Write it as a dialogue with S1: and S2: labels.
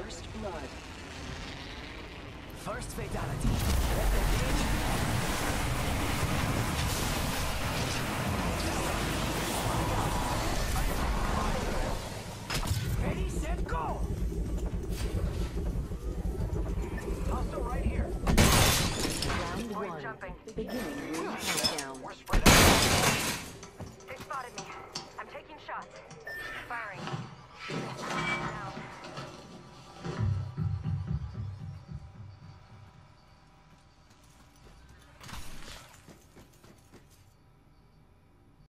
S1: First blood.
S2: First fatality. Let the game ready, set, go! Hostile right here.
S1: Round one. Beginning ring countdown.
S3: We're spread out. They spotted me. I'm taking shots. Firing.